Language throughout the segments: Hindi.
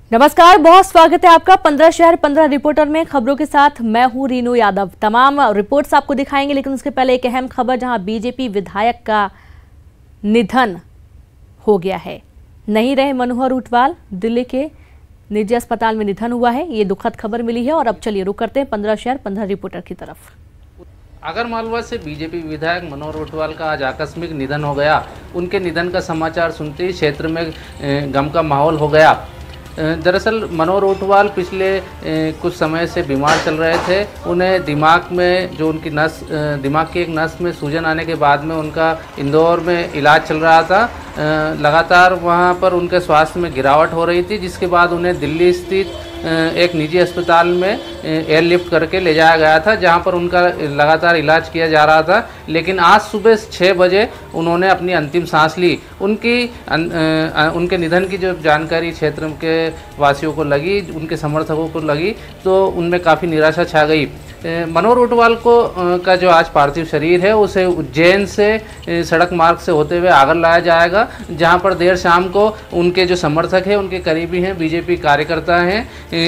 नमस्कार, बहुत स्वागत है आपका 15 शहर 15 रिपोर्टर में। खबरों के साथ मैं हूं रीनू यादव। तमाम रिपोर्ट्स आपको दिखाएंगे, लेकिन उसके पहले एक अहम खबर, जहां बीजेपी विधायक का निधन हो गया है। नहीं रहे मनोहर ऊंटवाल, दिल्ली के निजी अस्पताल में निधन हुआ है। ये दुखद खबर मिली है और अब चलिए रुक करते हैं 15 शहर 15 रिपोर्टर की तरफ। आगरमालवा से बीजेपी विधायक मनोहर ऊंटवाल का आज आकस्मिक निधन हो गया। उनके निधन का समाचार सुनते ही क्षेत्र में गम का माहौल हो गया। दरअसल मनोहर ऊंटवाल पिछले कुछ समय से बीमार चल रहे थे। उन्हें दिमाग में जो उनकी दिमाग की एक नस में सूजन आने के बाद में उनका इंदौर में इलाज चल रहा था। लगातार वहां पर उनके स्वास्थ्य में गिरावट हो रही थी, जिसके बाद उन्हें दिल्ली स्थित एक निजी अस्पताल में एयरलिफ्ट करके ले जाया गया था, जहां पर उनका लगातार इलाज किया जा रहा था। लेकिन आज सुबह 6 बजे उन्होंने अपनी अंतिम सांस ली। उनके निधन की जो जानकारी क्षेत्र के वासियों को लगी, उनके समर्थकों को लगी, तो उनमें काफ़ी निराशा छा गई। मनोहर ऊंटवाल का जो आज पार्थिव शरीर है, उसे उज्जैन से सड़क मार्ग से होते हुए आगर लाया जाएगा, जहां पर देर शाम को उनके जो समर्थक हैं, उनके करीबी हैं, बीजेपी कार्यकर्ता हैं,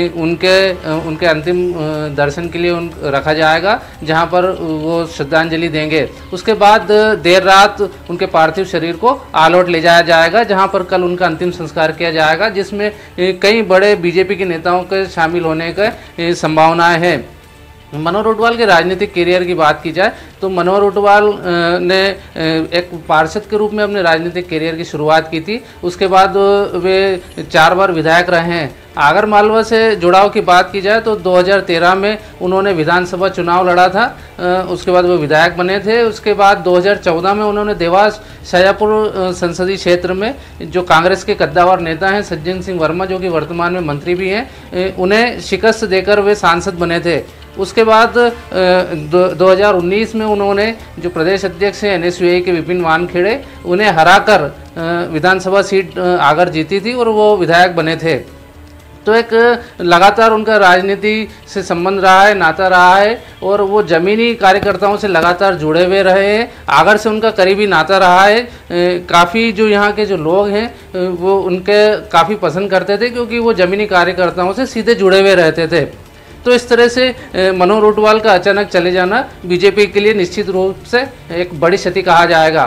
उनके अंतिम दर्शन के लिए रखा जाएगा, जहां पर वो श्रद्धांजलि देंगे। उसके बाद देर रात उनके पार्थिव शरीर को आलोट ले जाया जाएगा, जहां पर कल उनका अंतिम संस्कार किया जाएगा, जिसमें कई बड़े बीजेपी के नेताओं के शामिल होने की संभावनाएं हैं। मनोहर ऊंटवाल के राजनीतिक करियर की बात की जाए तो मनोहर ऊंटवाल ने एक पार्षद के रूप में अपने राजनीतिक करियर की शुरुआत की थी। उसके बाद वे 4 बार विधायक रहे हैं। आगरमालवा से जुड़ाव की बात की जाए तो 2013 में उन्होंने विधानसभा चुनाव लड़ा था। उसके बाद वो विधायक बने थे। उसके बाद 2014 में उन्होंने देवास शाजापुर संसदीय क्षेत्र में जो कांग्रेस के कद्दावर नेता हैं सज्जन सिंह वर्मा, जो कि वर्तमान में मंत्री भी हैं, उन्हें शिकस्त देकर वे सांसद बने थे। उसके बाद 2019 में उन्होंने जो प्रदेश अध्यक्ष हैं NSUI के विपिन वानखेड़े, उन्हें हराकर विधानसभा सीट आगर जीती थी और वो विधायक बने थे। तो एक लगातार उनका राजनीति से संबंध रहा है, नाता रहा है, और वो जमीनी कार्यकर्ताओं से लगातार जुड़े हुए रहे हैं। आगर से उनका करीबी नाता रहा है। काफ़ी जो यहाँ के जो लोग हैं वो उनके काफ़ी पसंद करते थे, क्योंकि वो जमीनी कार्यकर्ताओं से सीधे जुड़े हुए रहते थे। तो इस तरह से मनोहर ऊंटवाल का अचानक चले जाना बीजेपी के लिए निश्चित रूप से एक बड़ी क्षति कहा जाएगा।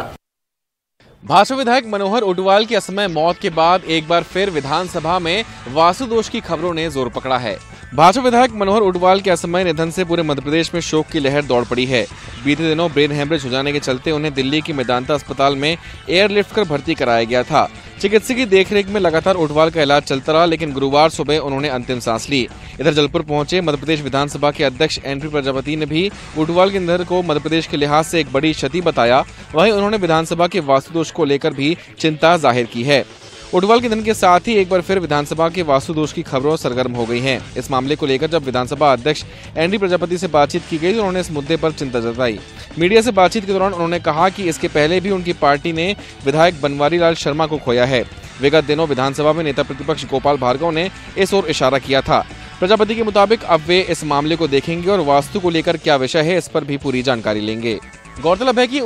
भाजपा विधायक मनोहर ऊंटवाल की असमय मौत के बाद एक बार फिर विधानसभा में वास्तुदोष की खबरों ने जोर पकड़ा है। भाजपा विधायक मनोहर ऊंटवाल के असमय निधन से पूरे मध्य प्रदेश में शोक की लहर दौड़ पड़ी है। बीते दिनों ब्रेन हेमरेज हो जाने के चलते उन्हें दिल्ली की मेदांता अस्पताल में एयरलिफ्ट कर भर्ती कराया गया था। चिकित्सकीय देखरेख में लगातार ऊंटवाल का इलाज चलता रहा, लेकिन गुरुवार सुबह उन्होंने अंतिम सांस ली। इधर जलपुर पहुंचे मध्य प्रदेश विधानसभा के अध्यक्ष NP प्रजापति ने भी ऊंटवाल के निधन को मध्य प्रदेश के लिहाज से एक बड़ी क्षति बताया। वहीं उन्होंने विधानसभा के वास्तुदोष को लेकर भी चिंता जाहिर की है। ऊंटवाल के निधन के साथ ही एक बार फिर विधानसभा के वास्तुदोष की खबरों सरगर्म हो गई हैं। इस मामले को लेकर जब विधानसभा अध्यक्ष NP प्रजापति से बातचीत की गई तो उन्होंने इस मुद्दे पर चिंता जताई। मीडिया से बातचीत के दौरान उन्होंने कहा कि इसके पहले भी उनकी पार्टी ने विधायक बनवारी लाल शर्मा को खोया है। विगत दिनों विधानसभा में नेता प्रतिपक्ष गोपाल भार्गव ने इस ओर इशारा किया था। प्रजापति के मुताबिक अब वे इस मामले को देखेंगे और वास्तु को लेकर क्या विषय है, इस पर भी पूरी जानकारी लेंगे। गौरतलब है कि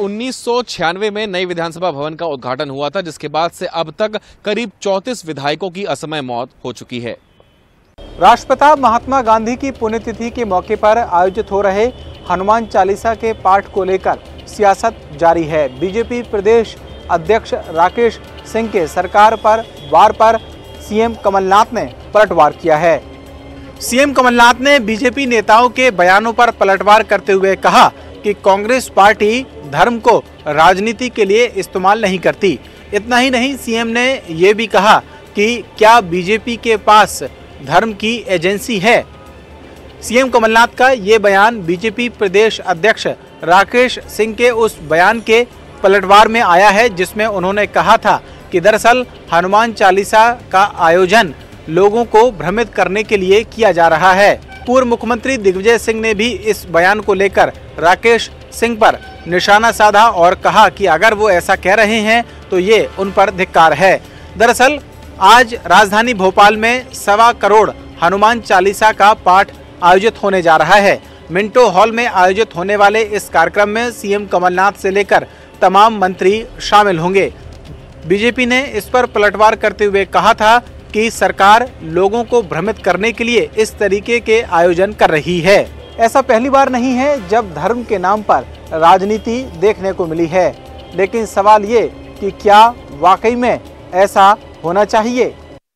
1996 में नई विधानसभा भवन का उद्घाटन हुआ था, जिसके बाद से अब तक करीब 34 विधायकों की असमय मौत हो चुकी है। राष्ट्रपिता महात्मा गांधी की पुण्यतिथि के मौके पर आयोजित हो रहे हनुमान चालीसा के पाठ को लेकर सियासत जारी है। बीजेपी प्रदेश अध्यक्ष राकेश सिंह के सरकार पर वार पर सीएम कमलनाथ ने पलटवार किया है। सीएम कमलनाथ ने बीजेपी नेताओं के बयानों पर पलटवार करते हुए कहा कि कांग्रेस पार्टी धर्म को राजनीति के लिए इस्तेमाल नहीं करती। इतना ही नहीं, सीएम ने ये भी कहा कि क्या बीजेपी के पास धर्म की एजेंसी है। सीएम कमलनाथ का ये बयान बीजेपी प्रदेश अध्यक्ष राकेश सिंह के उस बयान के पलटवार में आया है, जिसमें उन्होंने कहा था कि दरअसल हनुमान चालीसा का आयोजन लोगों को भ्रमित करने के लिए किया जा रहा है। पूर्व मुख्यमंत्री दिग्विजय सिंह ने भी इस बयान को लेकर राकेश सिंह पर निशाना साधा और कहा कि अगर वो ऐसा कह रहे हैं तो ये उन पर धिक्कार है। दरअसल आज राजधानी भोपाल में 1.25 करोड़ हनुमान चालीसा का पाठ आयोजित होने जा रहा है। मिंटो हॉल में आयोजित होने वाले इस कार्यक्रम में सीएम कमलनाथ से लेकर तमाम मंत्री शामिल होंगे। बीजेपी ने इस पर पलटवार करते हुए कहा था कि सरकार लोगों को भ्रमित करने के लिए इस तरीके के आयोजन कर रही है। ऐसा पहली बार नहीं है जब धर्म के नाम पर राजनीति देखने को मिली है, लेकिन सवाल ये कि क्या वाकई में ऐसा होना चाहिए।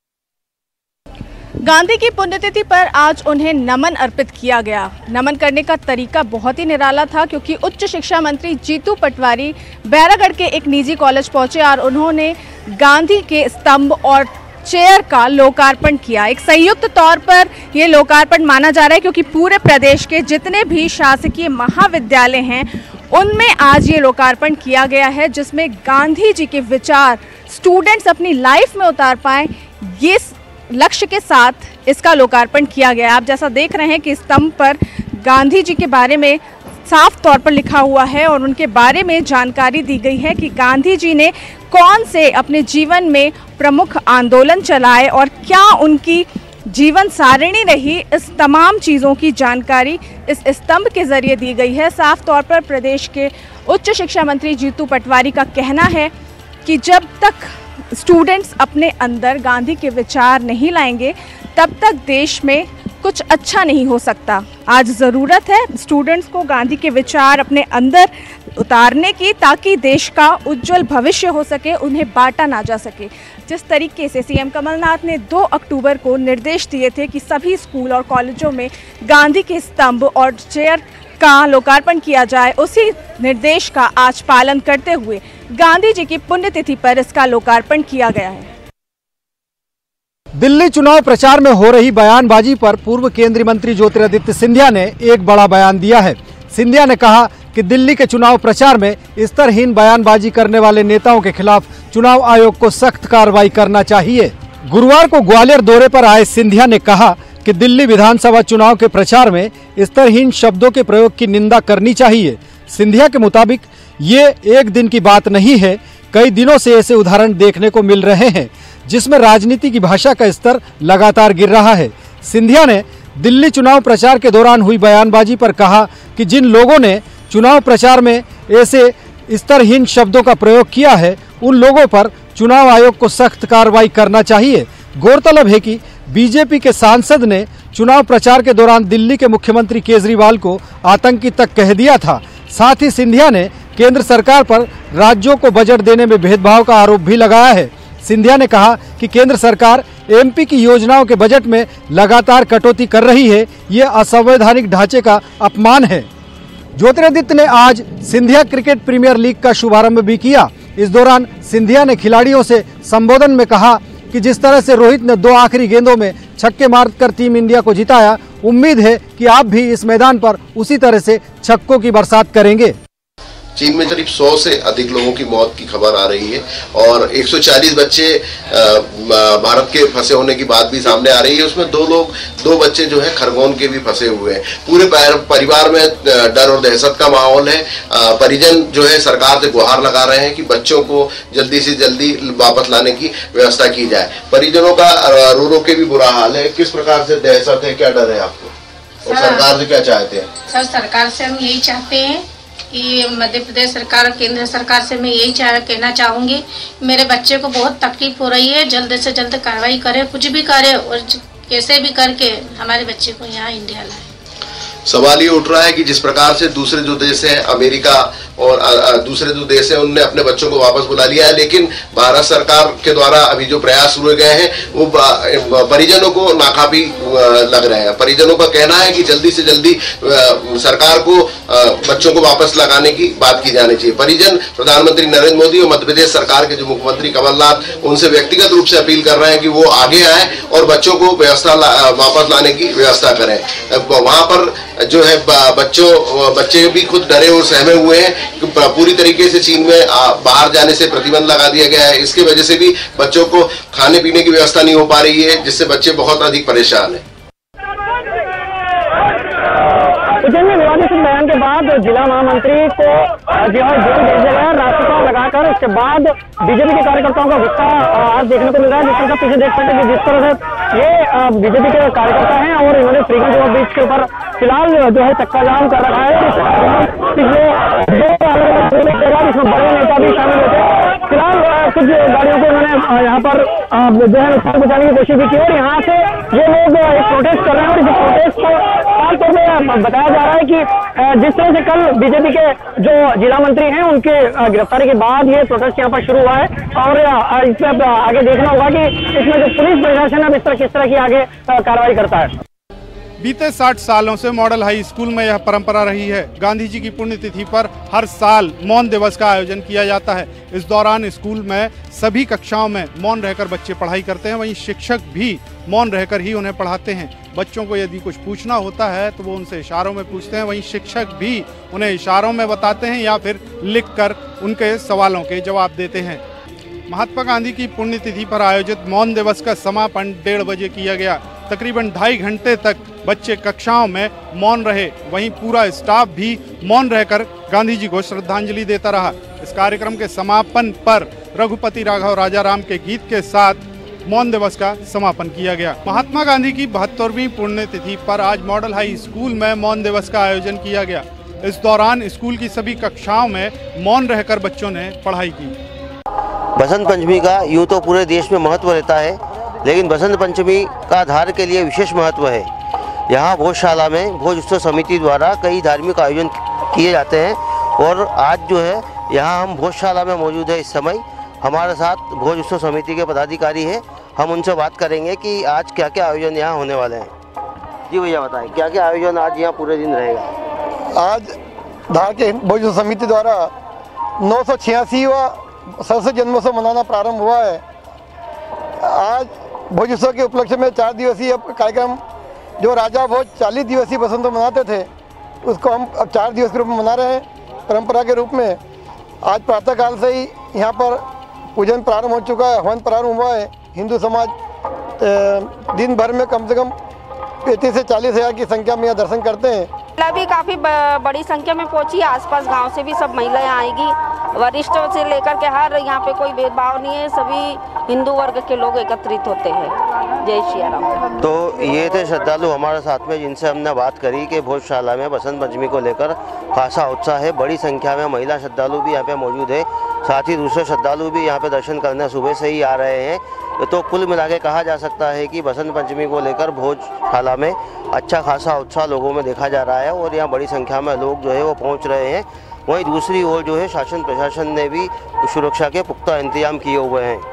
गांधी की पुण्यतिथि पर आज उन्हें नमन अर्पित किया गया। नमन करने का तरीका बहुत ही निराला था, क्योंकि उच्च शिक्षा मंत्री जीतू पटवारी बैरागढ़ के एक निजी कॉलेज पहुंचे और उन्होंने गांधी के स्तंभ और चेयर का लोकार्पण किया। एक संयुक्त तौर पर ये लोकार्पण माना जा रहा है, क्योंकि पूरे प्रदेश के जितने भी शासकीय महाविद्यालय हैं उनमें आज ये लोकार्पण किया गया है, जिसमें गांधी जी के विचार स्टूडेंट्स अपनी लाइफ में उतार पाएं, ये लक्ष्य के साथ इसका लोकार्पण किया गया। आप जैसा देख रहे हैं कि स्तंभ पर गांधी जी के बारे में साफ तौर पर लिखा हुआ है और उनके बारे में जानकारी दी गई है कि गांधी जी ने कौन से अपने जीवन में प्रमुख आंदोलन चलाए और क्या उनकी जीवन सारिणी रही। इस तमाम चीज़ों की जानकारी इस स्तंभ के जरिए दी गई है। साफ तौर पर प्रदेश के उच्च शिक्षा मंत्री जीतू पटवारी का कहना है कि जब तक स्टूडेंट्स अपने अंदर गांधी के विचार नहीं लाएंगे तब तक देश में कुछ अच्छा नहीं हो सकता। आज ज़रूरत है स्टूडेंट्स को गांधी के विचार अपने अंदर उतारने की, ताकि देश का उज्जवल भविष्य हो सके, उन्हें बांटा ना जा सके। जिस तरीके से सीएम कमलनाथ ने 2 अक्टूबर को निर्देश दिए थे कि सभी स्कूल और कॉलेजों में गांधी के स्तंभ और चेयर का लोकार्पण किया जाए, उसी निर्देश का आज पालन करते हुए गांधी जी की पुण्यतिथि पर इसका लोकार्पण किया गया है। दिल्ली चुनाव प्रचार में हो रही बयानबाजी पर पूर्व केंद्रीय मंत्री ज्योतिरादित्य सिंधिया ने एक बड़ा बयान दिया है। सिंधिया ने कहा कि दिल्ली के चुनाव प्रचार में स्तरहीन बयानबाजी करने वाले नेताओं के खिलाफ चुनाव आयोग को सख्त कार्रवाई करना चाहिए। गुरुवार को ग्वालियर दौरे पर आए सिंधिया ने कहा कि दिल्ली विधानसभा चुनाव के प्रचार में स्तरहीन शब्दों के प्रयोग की निंदा करनी चाहिए। सिंधिया के मुताबिक ये एक दिन की बात नहीं है, कई दिनों से ऐसे उदाहरण देखने को मिल रहे हैं जिसमें राजनीति की भाषा का स्तर लगातार गिर रहा है। सिंधिया ने दिल्ली चुनाव प्रचार के दौरान हुई बयानबाजी पर कहा कि जिन लोगों ने चुनाव प्रचार में ऐसे स्तरहीन शब्दों का प्रयोग किया है उन लोगों पर चुनाव आयोग को सख्त कार्रवाई करना चाहिए। गौरतलब है कि बीजेपी के सांसद ने चुनाव प्रचार के दौरान दिल्ली के मुख्यमंत्री केजरीवाल को आतंकी तक कह दिया था। साथ ही सिंधिया ने केंद्र सरकार पर राज्यों को बजट देने में भेदभाव का आरोप भी लगाया है। सिंधिया ने कहा कि केंद्र सरकार एमपी की योजनाओं के बजट में लगातार कटौती कर रही है, ये असंवैधानिक ढांचे का अपमान है। ज्योतिरादित्य ने आज सिंधिया क्रिकेट प्रीमियर लीग का शुभारंभ भी किया। इस दौरान सिंधिया ने खिलाड़ियों से संबोधन में कहा कि जिस तरह से रोहित ने 2 आखिरी गेंदों में छक्के मारकर टीम इंडिया को जिताया, उम्मीद है कि आप भी इस मैदान पर उसी तरह से छक्कों की बरसात करेंगे। चीन में करीब 100 से अधिक लोगों की मौत की खबर आ रही है और 140 बच्चे भारत के फंसे होने की बात भी सामने आ रही है। उसमें 2 बच्चे जो है खरगोन के भी फंसे हुए हैं। पूरे परिवार में डर और दहशत का माहौल है। परिजन जो है सरकार से गुहार लगा रहे हैं कि बच्चों को जल्दी से जल्दी वापस लाने की व्यवस्था की जाए। परिजनों का रो रो के भी बुरा हाल है। किस प्रकार से दहशत है, क्या डर है आपको और सरकार से क्या चाहते हैं? सर, सरकार से हम यही चाहते हैं कि मध्य प्रदेश सरकार और केंद्र सरकार से मैं यही कहना चाहूँगी, मेरे बच्चे को बहुत तकलीफ हो रही है, जल्द से जल्द कार्रवाई करे, कुछ भी करे और कैसे भी करके हमारे बच्चे को यहाँ इंडिया लाए। सवाल ये उठ रहा है कि जिस प्रकार से दूसरे जो देश हैं, अमेरिका और दूसरे जो देश हैं, उनने अपने बच्चों को वापस बुला लिया है, लेकिन भारत सरकार के द्वारा अभी जो प्रयास शुरू गए हैं वो परिजनों को नाकाफी लग रहे हैं। परिजनों का कहना है कि जल्दी से जल्दी सरकार को बच्चों को वापस लगाने की बात की जानी चाहिए। परिजन प्रधानमंत्री नरेंद्र मोदी और मध्य प्रदेश सरकार के जो मुख्यमंत्री कमलनाथ, उनसे व्यक्तिगत रूप से अपील कर रहे हैं कि वो आगे आए और बच्चों को वापस लाने की व्यवस्था करें। वहां पर जो है बच्चे भी खुद डरे और सहमे हुए हैं। पूरी तरीके से चीन में बाहर जाने से प्रतिबंध लगा दिया गया है। इसके वजह से भी बच्चों को खाने पीने की व्यवस्था नहीं हो पा रही है, जिससे बच्चे बहुत अधिक परेशान हैं। उज्जैन में विवादित बयान के बाद जिला महामंत्री को जो है जेल भेज दिया गया रास्ता लगाकर। उसके बाद बीजेपी के कार्यकर्ताओं का गुस्सा आज देखने को मिल रहा है। जिस तरह पीछे देख सकते हैं जिस तरह से ये बीजेपी के कार्यकर्ता हैं और इन्होंने फ्रीगंज ब्रिज के ऊपर फिलहाल जो है चक्का जाम कर रखा है। पिछले 2 अलग इसमें बड़े नेता भी शामिल होते हैं। फिलहाल कुछ गाड़ियों को उन्होंने यहाँ पर जो है नुकसान पहुंचाने की कोशिश भी की और यहाँ से ये लोग एक प्रोटेस्ट कर रहे हैं और इस प्रोटेस्ट को खास तौर पर बताया जा रहा है कि जिस तरह से कल बीजेपी के जो जिला मंत्री हैं उनके गिरफ्तारी के बाद ये प्रोटेस्ट यहाँ पर शुरू हुआ है और इस पर आगे देखना होगा कि इसमें जो पुलिस प्रशासन अब इस तरह किस तरह की आगे कार्रवाई करता है। बीते 60 सालों से मॉडल हाई स्कूल में यह परंपरा रही है। गांधी जी की पुण्यतिथि पर हर साल मौन दिवस का आयोजन किया जाता है। इस दौरान स्कूल में सभी कक्षाओं में मौन रहकर बच्चे पढ़ाई करते हैं। वहीं शिक्षक भी मौन रहकर ही उन्हें पढ़ाते हैं। बच्चों को यदि कुछ पूछना होता है तो वो उनसे इशारों में पूछते हैं। वहीं शिक्षक भी उन्हें इशारों में बताते हैं या फिर लिखकर उनके सवालों के जवाब देते हैं। महात्मा गांधी की पुण्यतिथि पर आयोजित मौन दिवस का समापन 1:30 बजे किया गया। तकरीबन 2.5 घंटे तक बच्चे कक्षाओं में मौन रहे। वहीं पूरा स्टाफ भी मौन रहकर गांधी जी को श्रद्धांजलि देता रहा। इस कार्यक्रम के समापन पर रघुपति राघव राजाराम के गीत के साथ मौन दिवस का समापन किया गया। महात्मा गांधी की 72वीं पुण्यतिथि पर आज मॉडल हाई स्कूल में मौन दिवस का आयोजन किया गया। इस दौरान स्कूल की सभी कक्षाओं में मौन रहकर बच्चों ने पढ़ाई की। बसंत पंचमी का यूँ तो पूरे देश में महत्व रहता है, लेकिन बसंत पंचमी का धार के लिए विशेष महत्व है। यहाँ भोजशाला में भोज उत्सव समिति द्वारा कई धार्मिक आयोजन किए जाते हैं और आज जो है यहाँ हम भोजशाला में मौजूद है। इस समय हमारे साथ भोज उत्सव समिति के पदाधिकारी हैं। हम उनसे बात करेंगे कि आज क्या क्या आयोजन यहाँ होने वाले हैं। जी भैया बताएं, क्या क्या आयोजन आज यहाँ पूरे दिन रहेगा? आज धार के भोज उत्सव समिति द्वारा 986वां सरस्वती जन्मोत्सव मनाना प्रारंभ हुआ है। आज भोज उत्सव के उपलक्ष्य में 4 दिवसीय कार्यक्रम, जो राजा भोज 40 दिवसीय बसंत मनाते थे, उसको हम अब 4 दिवस के रूप में मना रहे हैं, परंपरा के रूप में। आज प्रातःकाल से ही यहाँ पर पूजन प्रारंभ हो चुका है, हवन प्रारंभ हुआ है। हिंदू समाज दिन भर में कम से कम 35 से 40 हज़ार की संख्या में यहाँ दर्शन करते हैं। महिला भी काफ़ी बड़ी संख्या में पहुंची। आसपास गांव से भी सब महिलाएं आएगी। वरिष्ठ से लेकर के हर यहाँ पे कोई भेदभाव नहीं है, सभी हिंदू वर्ग के लोग एकत्रित होते हैं। जय श्री राम। तो ये थे श्रद्धालु हमारे साथ में, जिनसे हमने बात करी कि भोजशाला में बसंत पंचमी को लेकर खासा उत्साह है। बड़ी संख्या में महिला श्रद्धालु भी यहाँ पे मौजूद है, साथ ही दूसरे श्रद्धालु भी यहाँ पे दर्शन करने सुबह से ही आ रहे हैं। तो कुल मिला के कहा जा सकता है कि बसंत पंचमी को लेकर भोजशाला में अच्छा खासा उत्साह लोगों में देखा जा रहा है और यहाँ बड़ी संख्या में लोग जो है वो पहुँच रहे हैं। वहीं दूसरी ओर जो है शासन प्रशासन ने भी सुरक्षा के पुख्ता इंतजाम किए हुए हैं।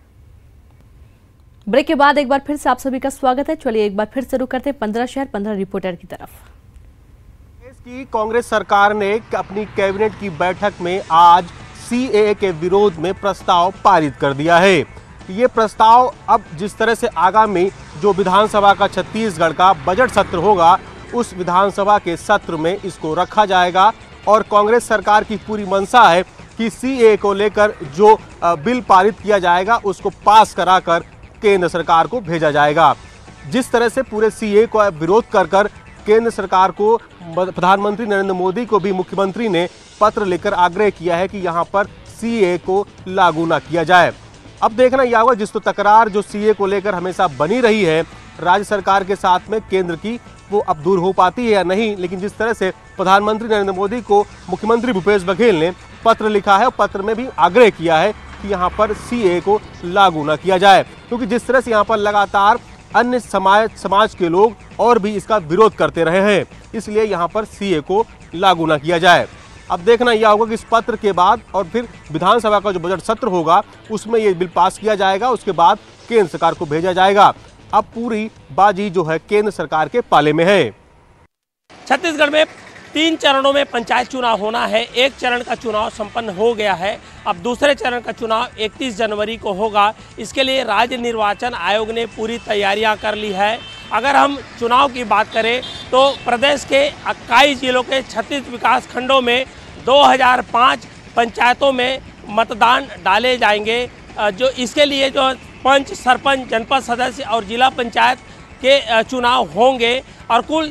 ब्रेक के बाद एक बार फिर से आप सभी का स्वागत है। चलिए एक बार फिर शुरू करते हैं 15 शहर 15 रिपोर्टर की तरफ। देश की कांग्रेस सरकार ने अपनी कैबिनेट की बैठक में आज सीएए के विरोध में प्रस्ताव पारित कर दिया है। ये प्रस्ताव अब जिस तरह से आगामी जो विधानसभा का छत्तीसगढ़ का बजट सत्र होगा, उस विधानसभा के सत्र में इसको रखा जाएगा और कांग्रेस सरकार की पूरी मंशा है कि सीएए को लेकर जो बिल पारित किया जाएगा उसको पास कराकर केंद्र सरकार को भेजा जाएगा। जिस तरह से पूरे सीएए को विरोध कर केंद्र सरकार को प्रधानमंत्री नरेंद्र मोदी को भी मुख्यमंत्री ने पत्र लिखकर आग्रह किया है कि यहाँ पर सीएए को लागू ना किया जाए। अब देखना यह होगा, जिस तो तकरार जो सीएए को लेकर हमेशा बनी रही है राज्य सरकार के साथ में केंद्र की, वो अब दूर हो पाती है या नहीं। लेकिन जिस तरह से प्रधानमंत्री नरेंद्र मोदी को मुख्यमंत्री भूपेश बघेल ने पत्र लिखा है, पत्र में भी आग्रह किया है कि यहाँ पर सीएए को लागू न किया जाए, क्योंकि जिस तरह से यहाँ पर लगातार अन्य समाज के लोग और भी इसका विरोध करते रहे हैं, इसलिए यहाँ पर सीएए को लागू न किया जाए। अब देखना यह होगा कि इस पत्र के बाद और फिर विधानसभा का जो बजट सत्र होगा उसमें ये बिल पास किया जाएगा, उसके बाद केंद्र सरकार को भेजा जाएगा। अब पूरी बाजी जो है केंद्र सरकार के पाले में है। छत्तीसगढ़ में 3 चरणों में पंचायत चुनाव होना है। एक चरण का चुनाव संपन्न हो गया है, अब दूसरे चरण का चुनाव 31 जनवरी को होगा। इसके लिए राज्य निर्वाचन आयोग ने पूरी तैयारियां कर ली है। अगर हम चुनाव की बात करें तो प्रदेश के 21 जिलों के 36 विकास खंडों में 2005 पंचायतों में मतदान डाले जाएंगे। जो इसके लिए जो पंच, सरपंच, जनपद सदस्य और जिला पंचायत के चुनाव होंगे और कुल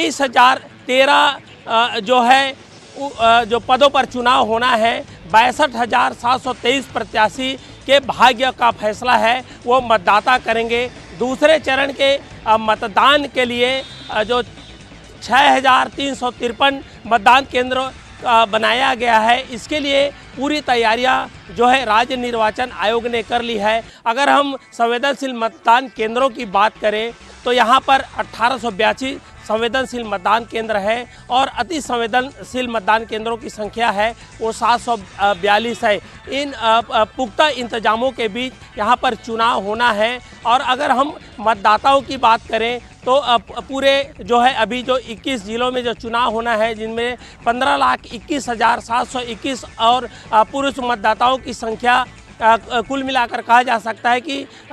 23,013 जो है जो पदों पर चुनाव होना है। 62,723 प्रत्याशी के भाग्य का फैसला है वो मतदाता करेंगे। दूसरे चरण के मतदान के लिए जो 6,353 मतदान केंद्र बनाया गया है, इसके लिए पूरी तैयारियां जो है राज्य निर्वाचन आयोग ने कर ली है। अगर हम संवेदनशील मतदान केंद्रों की बात करें तो यहाँ पर 1882 संवेदनशील मतदान केंद्र है और अति संवेदनशील मतदान केंद्रों की संख्या है वो 742 है। इन पुख्ता इंतजामों के बीच यहाँ पर चुनाव होना है। और अगर हम मतदाताओं की बात करें तो पूरे जो है अभी जो 21 जिलों में जो चुनाव होना है, जिनमें 15,21,721 और पुरुष मतदाताओं की संख्या कुल मिलाकर कहा जा सकता है कि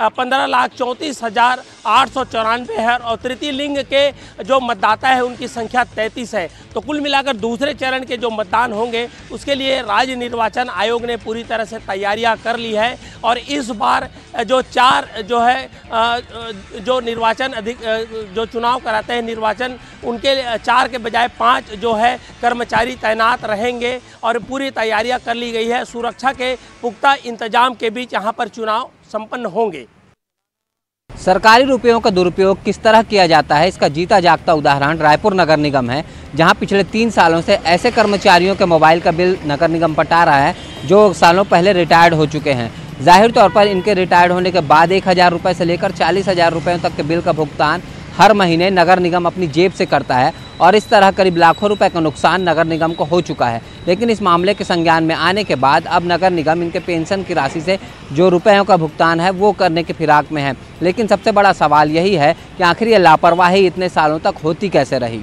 15,34,894 है और तृतीय लिंग के जो मतदाता है उनकी संख्या 33 है। तो कुल मिलाकर दूसरे चरण के जो मतदान होंगे उसके लिए राज्य निर्वाचन आयोग ने पूरी तरह से तैयारियां कर ली है। और इस बार जो 4 जो है जो निर्वाचन जो चुनाव कराते हैं निर्वाचन, उनके 4 के बजाय 5 जो है कर्मचारी तैनात रहेंगे और पूरी तैयारियां कर ली गई है। सुरक्षा के पुख्ता इंतजाम के बीच यहाँ पर चुनाव संपन्न होंगे। सरकारी रुपयों का दुरुपयोग किस तरह किया जाता है, इसका जीता जागता उदाहरण रायपुर नगर निगम है, जहां पिछले 3 सालों से ऐसे कर्मचारियों के मोबाइल का बिल नगर निगम पटा रहा है जो सालों पहले रिटायर्ड हो चुके हैं। जाहिर तौर पर इनके रिटायर्ड होने के बाद 1,000 रुपये से लेकर 40,000 रुपयों तक के बिल का भुगतान हर महीने नगर निगम अपनी जेब से करता है और इस तरह करीब लाखों रुपए का नुकसान नगर निगम को हो चुका है। लेकिन इस मामले के संज्ञान में आने के बाद अब नगर निगम इनके पेंशन की राशि से जो रुपयों का भुगतान है वो करने के फिराक में है। लेकिन सबसे बड़ा सवाल यही है कि आखिर ये लापरवाही इतने सालों तक होती कैसे रही।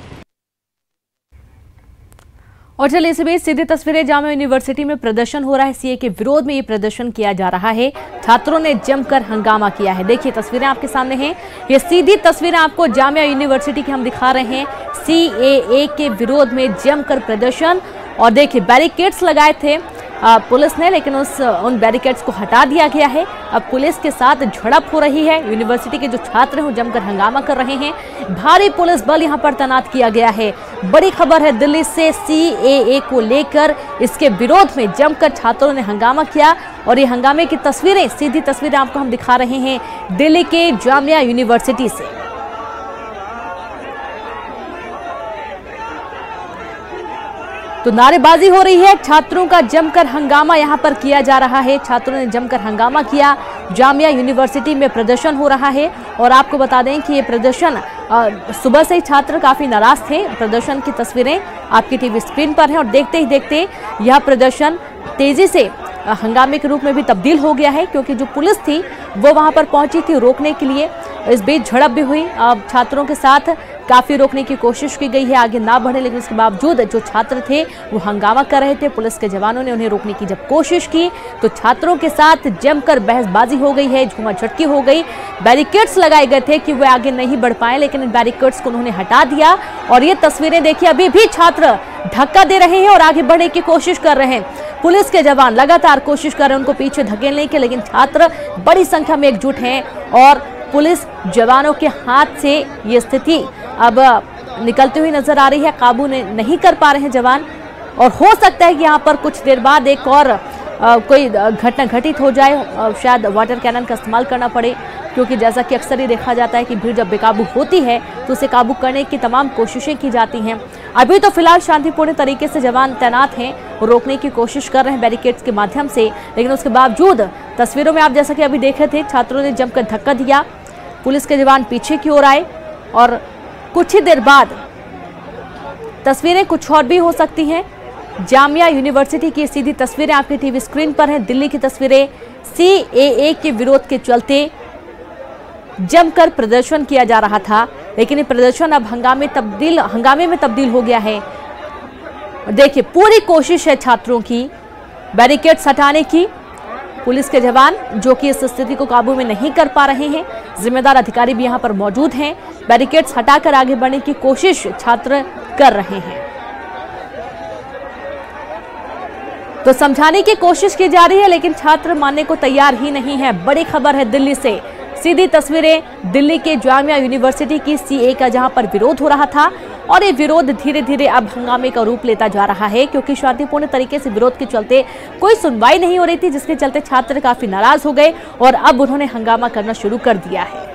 और चलिए इसी बीच सीधी तस्वीरें जामिया यूनिवर्सिटी में प्रदर्शन हो रहा है। सीए के विरोध में ये प्रदर्शन किया जा रहा है। छात्रों ने जमकर हंगामा किया है। देखिए तस्वीरें आपके सामने हैं। ये सीधी तस्वीरें आपको जामिया यूनिवर्सिटी की हम दिखा रहे हैं। सीएए के विरोध में जमकर प्रदर्शन और देखिए बैरिकेड्स लगाए थे पुलिस ने, लेकिन उन बैरिकेड्स को हटा दिया गया है। अब पुलिस के साथ झड़प हो रही है। यूनिवर्सिटी के जो छात्र हैं वो जमकर हंगामा कर रहे हैं। भारी पुलिस बल यहां पर तैनात किया गया है। बड़ी खबर है दिल्ली से, सीएए को लेकर इसके विरोध में जमकर छात्रों ने हंगामा किया और ये हंगामे की तस्वीरें, सीधी तस्वीरें आपको हम दिखा रहे हैं दिल्ली के जामिया यूनिवर्सिटी से। तो नारेबाजी हो रही है, छात्रों का जमकर हंगामा यहां पर किया जा रहा है। छात्रों ने जमकर हंगामा किया। जामिया यूनिवर्सिटी में प्रदर्शन हो रहा है और आपको बता दें कि ये प्रदर्शन सुबह से ही छात्र काफी नाराज थे। प्रदर्शन की तस्वीरें आपकी टीवी स्क्रीन पर हैं और देखते ही देखते यह प्रदर्शन तेजी से हंगामे के रूप में भी तब्दील हो गया है, क्योंकि जो पुलिस थी वो वहां पर पहुंची थी रोकने के लिए। इस बीच झड़प भी हुई छात्रों के साथ, काफी रोकने की कोशिश की गई है आगे ना बढ़े, लेकिन उसके बावजूद जो छात्र थे वो हंगामा कर रहे थे। पुलिस के जवानों ने उन्हें रोकने की जब कोशिश की तो छात्रों के साथ जमकर बहसबाजी हो गई है, झूमाझटकी हो गई। बैरिकेड्स लगाए गए थे कि वे आगे नहीं बढ़ पाए, लेकिन इन बैरिकेड्स को उन्होंने हटा दिया। और ये तस्वीरें देखिए, अभी भी छात्र धक्का दे रहे हैं और आगे बढ़ने की कोशिश कर रहे हैं। पुलिस के जवान लगातार कोशिश कर रहे हैं उनको पीछे धकेलने की, लेकिन छात्र बड़ी संख्या में एकजुट हैं और पुलिस जवानों के हाथ से ये स्थिति अब निकलती हुई नजर आ रही है। काबू नहीं कर पा रहे हैं जवान और हो सकता है कि यहाँ पर कुछ देर बाद एक और कोई घटना घटित हो जाए। शायद वाटर कैनन का इस्तेमाल करना पड़े, क्योंकि जैसा कि अक्सर ही देखा जाता है कि भीड़ जब बेकाबू होती है तो उसे काबू करने की तमाम कोशिशें की जाती हैं। अभी तो फिलहाल शांतिपूर्ण तरीके से जवान तैनात हैं, रोकने की कोशिश कर रहे हैं बैरिकेड्स के माध्यम से, लेकिन उसके बावजूद तस्वीरों में आप जैसा कि अभी देख रहे थे, छात्रों ने जमकर धक्का दिया। पुलिस के जवान पीछे की ओर आए और कुछ ही देर बाद तस्वीरें कुछ और भी हो सकती हैं। जामिया यूनिवर्सिटी की सीधी तस्वीरें आपकी टीवी स्क्रीन पर हैं। दिल्ली की तस्वीरें। सीएए के विरोध के चलते जमकर प्रदर्शन किया जा रहा था, लेकिन ये प्रदर्शन अब हंगामे में तब्दील हो गया है। देखिए पूरी कोशिश है छात्रों की बैरिकेड्स हटाने की। पुलिस के जवान जो कि इस स्थिति को काबू में नहीं कर पा रहे हैं, जिम्मेदार अधिकारी भी यहां पर मौजूद हैं। बैरिकेड्स हटाकर आगे बढ़ने की कोशिश छात्र कर रहे हैं। तो समझाने की कोशिश की जा रही है, लेकिन छात्र मानने को तैयार ही नहीं है। बड़ी खबर है दिल्ली से, सीधी तस्वीरें दिल्ली के जामिया यूनिवर्सिटी की सीए का, जहां पर विरोध हो रहा था और ये विरोध धीरे धीरे अब हंगामे का रूप लेता जा रहा है, क्योंकि शांतिपूर्ण तरीके से विरोध के चलते कोई सुनवाई नहीं हो रही थी, जिसके चलते छात्र काफी नाराज हो गए और अब उन्होंने हंगामा करना शुरू कर दिया है।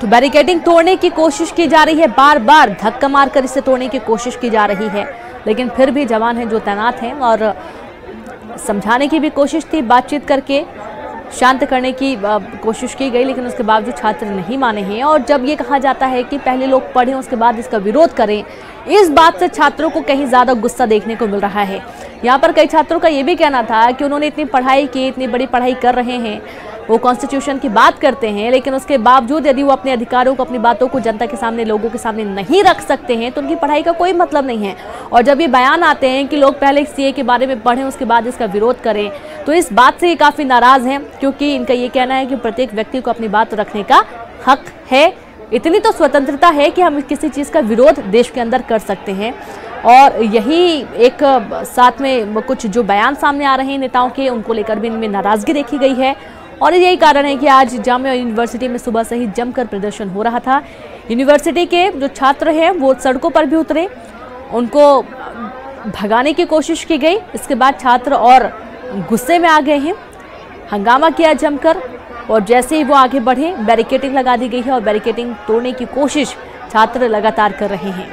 बैरिकेडिंग तोड़ने की कोशिश की जा रही है, बार बार धक्का मारकर इसे तोड़ने की कोशिश की जा रही है, लेकिन फिर भी जवान हैं जो तैनात हैं और समझाने की भी कोशिश थी, बातचीत करके शांत करने की कोशिश की गई, लेकिन उसके बावजूद छात्र नहीं माने हैं। और जब ये कहा जाता है कि पहले लोग पढ़ें उसके बाद इसका विरोध करें, इस बात से छात्रों को कहीं ज़्यादा गुस्सा देखने को मिल रहा है। यहाँ पर कई छात्रों का ये भी कहना था कि उन्होंने इतनी पढ़ाई की, इतनी बड़ी पढ़ाई कर रहे हैं, वो कॉन्स्टिट्यूशन की बात करते हैं, लेकिन उसके बावजूद यदि वो अपने अधिकारों को, अपनी बातों को जनता के सामने, लोगों के सामने नहीं रख सकते हैं तो उनकी पढ़ाई का कोई मतलब नहीं है। और जब ये बयान आते हैं कि लोग पहले सीए के बारे में पढ़ें उसके बाद इसका विरोध करें, तो इस बात से ये काफ़ी नाराज़ हैं, क्योंकि इनका ये कहना है कि प्रत्येक व्यक्ति को अपनी बात रखने का हक है। इतनी तो स्वतंत्रता है कि हम किसी चीज़ का विरोध देश के अंदर कर सकते हैं। और यही एक साथ में कुछ जो बयान सामने आ रहे हैं नेताओं के, उनको लेकर भी इनमें नाराज़गी देखी गई है। और यही कारण है कि आज जामिया यूनिवर्सिटी में सुबह से ही जमकर प्रदर्शन हो रहा था। यूनिवर्सिटी के जो छात्र हैं वो सड़कों पर भी उतरे, उनको भगाने की कोशिश की गई। इसके बाद छात्र और गुस्से में आ गए हैं, हंगामा किया जमकर, और जैसे ही वो आगे बढ़े बैरिकेडिंग लगा दी गई है और बैरिकेडिंग तोड़ने की कोशिश छात्र लगातार कर रहे हैं।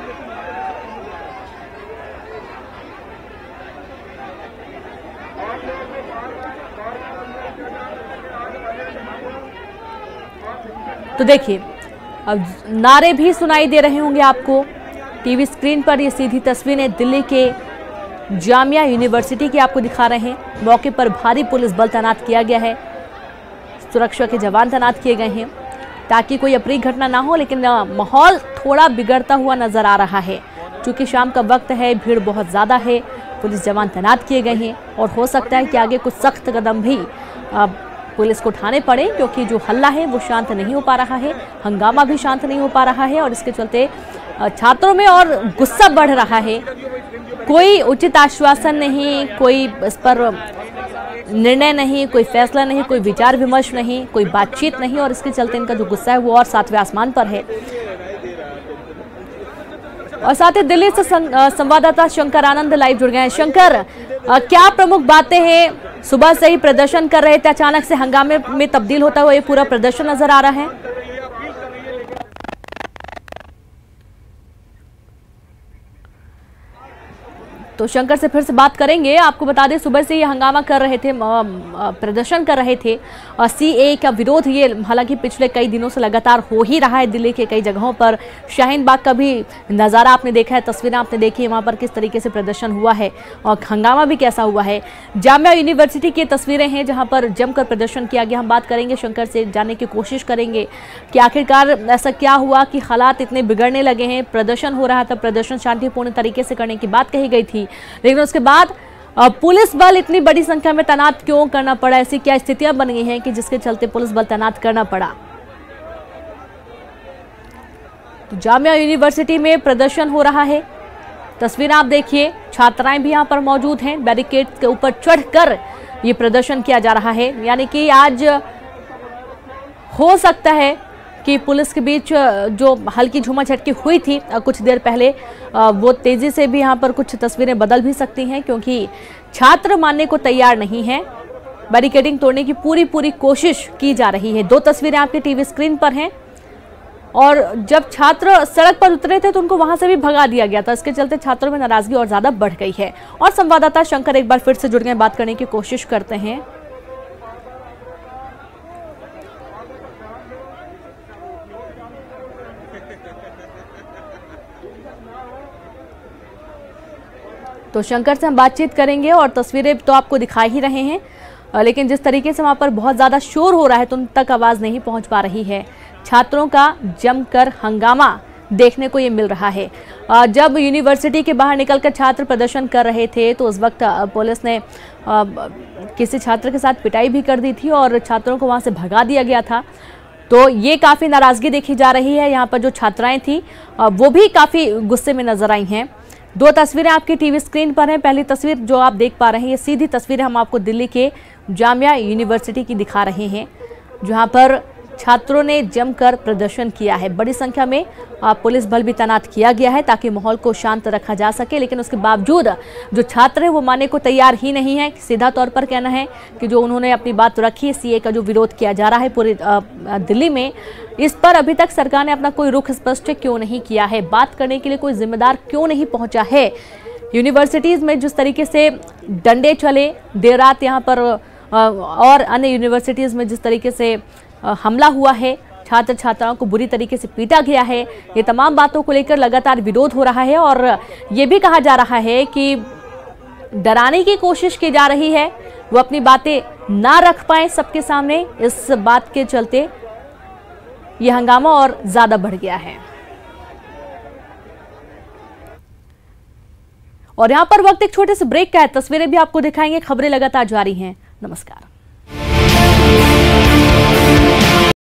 तो देखिए, अब नारे भी सुनाई दे रहे होंगे आपको टीवी स्क्रीन पर। ये सीधी तस्वीरें दिल्ली के जामिया यूनिवर्सिटी की आपको दिखा रहे हैं। मौके पर भारी पुलिस बल तैनात किया गया है, सुरक्षा के जवान तैनात किए गए हैं ताकि कोई अप्रिय घटना ना हो, लेकिन माहौल थोड़ा बिगड़ता हुआ नजर आ रहा है। क्योंकि शाम का वक्त है, भीड़ बहुत ज़्यादा है, पुलिस जवान तैनात किए गए हैं और हो सकता है कि आगे कुछ सख्त कदम भी पुलिस को उठाने पड़े, क्योंकि जो हल्ला है वो शांत नहीं हो पा रहा है, हंगामा भी शांत नहीं हो पा रहा है और इसके चलते छात्रों में और गुस्सा बढ़ रहा है। कोई उचित आश्वासन नहीं, कोई इस पर निर्णय नहीं, कोई फैसला नहीं, कोई विचार विमर्श नहीं, कोई बातचीत नहीं, और इसके चलते इनका जो गुस्सा है वो और सातवें आसमान पर है। और साथ ही दिल्ली से संवाददाता शंकर आनंद लाइव जुड़ गए हैं। शंकर, क्या प्रमुख बातें हैं? सुबह से ही प्रदर्शन कर रहे थे, अचानक से हंगामे में तब्दील होता हुआ ये पूरा प्रदर्शन नजर आ रहा है। तो शंकर से फिर से बात करेंगे। आपको बता दें, सुबह से ये हंगामा कर रहे थे, प्रदर्शन कर रहे थे और सीए का विरोध, ये हालांकि पिछले कई दिनों से लगातार हो ही रहा है दिल्ली के कई जगहों पर। शाहीन बाग का भी नज़ारा आपने देखा है, तस्वीरें आपने देखी है, वहाँ पर किस तरीके से प्रदर्शन हुआ है और हंगामा भी कैसा हुआ है। जामिया यूनिवर्सिटी की तस्वीरें हैं जहाँ पर जमकर प्रदर्शन किया गया। हम बात करेंगे शंकर से, जानने की कोशिश करेंगे कि आखिरकार ऐसा क्या हुआ कि हालात इतने बिगड़ने लगे हैं। प्रदर्शन हो रहा था, प्रदर्शन शांतिपूर्ण तरीके से करने की बात कही गई थी, लेकिन उसके बाद पुलिस बल इतनी बड़ी संख्या में तैनात क्यों करना पड़ा? ऐसी क्या स्थितियां बन गई हैं कि जिसके चलते पुलिस बल तैनात करना पड़ा? तो जामिया यूनिवर्सिटी में प्रदर्शन हो रहा है, तस्वीरें आप देखिए, छात्राएं भी यहां पर मौजूद हैं। बैरिकेड के ऊपर चढ़कर ये प्रदर्शन किया जा रहा है, यानी कि आज हो सकता है कि पुलिस के बीच जो हल्की झूमाझटकी हुई थी कुछ देर पहले, वो तेजी से भी यहाँ पर कुछ तस्वीरें बदल भी सकती हैं, क्योंकि छात्र मानने को तैयार नहीं हैं। बैरिकेडिंग तोड़ने की पूरी कोशिश की जा रही है। दो तस्वीरें आपके टीवी स्क्रीन पर हैं, और जब छात्र सड़क पर उतरे थे तो उनको वहां से भी भगा दिया गया था। इसके चलते छात्रों में नाराजगी और ज्यादा बढ़ गई है। और संवाददाता शंकर एक बार फिर से जुड़ गए, बात करने की कोशिश करते हैं। तो शंकर से हम बातचीत करेंगे और तस्वीरें तो आपको दिखा ही रहे हैं, लेकिन जिस तरीके से वहाँ पर बहुत ज़्यादा शोर हो रहा है तो उन तक आवाज़ नहीं पहुँच पा रही है। छात्रों का जमकर हंगामा देखने को ये मिल रहा है। जब यूनिवर्सिटी के बाहर निकलकर छात्र प्रदर्शन कर रहे थे तो उस वक्त पुलिस ने किसी छात्र के साथ पिटाई भी कर दी थी और छात्रों को वहाँ से भगा दिया गया था। तो ये काफ़ी नाराज़गी देखी जा रही है। यहाँ पर जो छात्राएँ थी वो भी काफ़ी गुस्से में नजर आई हैं। दो तस्वीरें आपकी टीवी स्क्रीन पर हैं। पहली तस्वीर जो आप देख पा रहे हैं, ये सीधी तस्वीरें हम आपको दिल्ली के जामिया यूनिवर्सिटी की दिखा रहे हैं, जहां पर छात्रों ने जमकर प्रदर्शन किया है। बड़ी संख्या में पुलिस बल भी तैनात किया गया है ताकि माहौल को शांत रखा जा सके, लेकिन उसके बावजूद जो छात्र है वो मानने को तैयार ही नहीं है। सीधा तौर पर कहना है कि जो उन्होंने अपनी बात रखी, सीए का जो विरोध किया जा रहा है पूरे दिल्ली में, इस पर अभी तक सरकार ने अपना कोई रुख स्पष्ट क्यों नहीं किया है। बात करने के लिए कोई जिम्मेदार क्यों नहीं पहुंचा है। यूनिवर्सिटीज में जिस तरीके से डंडे चले देर रात यहाँ पर और अन्य यूनिवर्सिटीज में जिस तरीके से हमला हुआ है, छात्र छात्राओं को बुरी तरीके से पीटा गया है, ये तमाम बातों को लेकर लगातार विरोध हो रहा है और ये भी कहा जा रहा है कि डराने की कोशिश की जा रही है, वो अपनी बातें ना रख पाए सबके सामने। इस बात के चलते ये हंगामा और ज्यादा बढ़ गया है। और यहां पर वक्त एक छोटे से ब्रेक का है, तस्वीरें भी आपको दिखाएंगे, खबरें लगातार जारी हैं। नमस्कार।